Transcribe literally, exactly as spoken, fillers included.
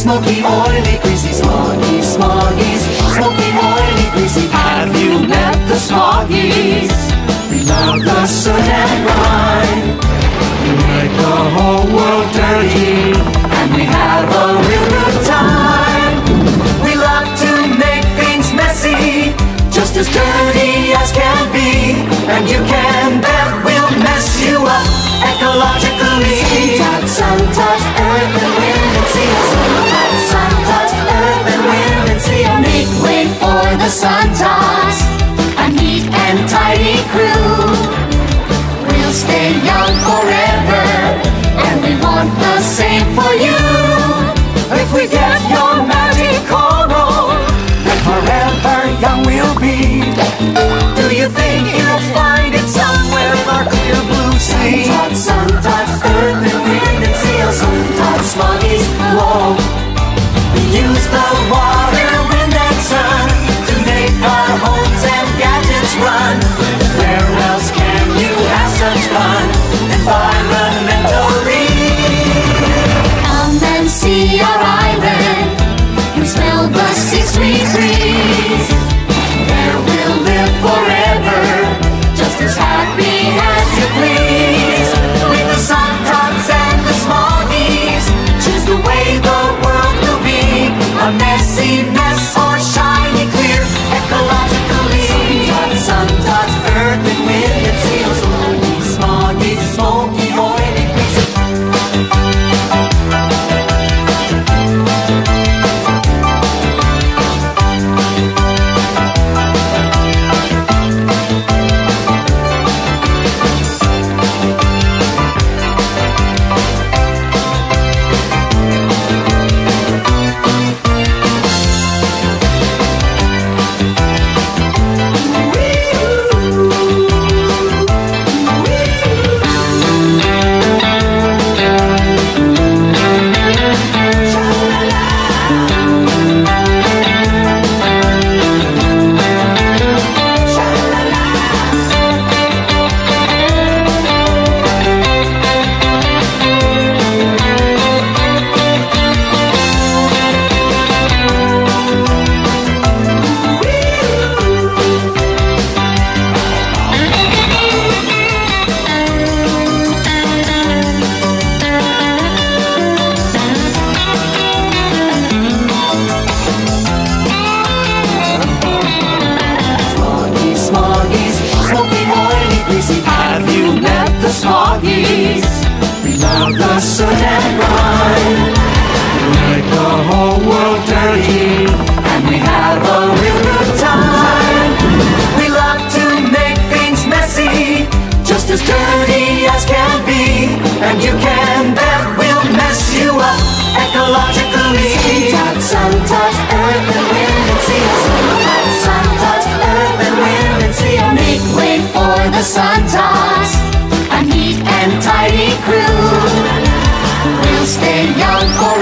smoky, oily, greasy. Smoggies, Smoggies, smoky, oily, greasy. Have you met the Smoggies? We love the soot and grime. We make the whole world dirty, and we have a real good time. We love to make things messy, just as dirty as can be. And you can bet we'll mess you up ecologically. Suntots, Suntots, earth and wind and sea. Suntots, Suntots, earth and wind and sea. Make way for the Suntots, a neat and tidy crew. We'll stay young forever, and we want the same for you. If we get your magic coral, then forever young we'll be. Do you think you'll find it somewhere in our clear blue sea? Suntots, Suntots, earth and wind and sea. Suntots, Smoggies, whoa. We use the water, wind and sun to make our homes and gadgets run. Where else can you have such fun environmentally? Come and see our island and smell the sea sweet breeze. There we'll live forever, just as happy as you please. With the Suntots and the Smoggies, choose the way the world will be. A messy mess or shiny clear ecologically. Suntots, Suntots, earth and wind and sea. Smoggies, Smoggies, smoky, oily, greasy. Have you met the Smoggies? We love the soot and grime. We make the whole world dirty, and we have a real good time. We love to make things messy, just as dirty as can be. And you can bet we'll mess you up ecologically. Suntots, Suntots, earth and wind and sea. Suntots, Suntots, earth and wind and sea. Make way for the Suntots, a neat and tidy crew. We'll stay young for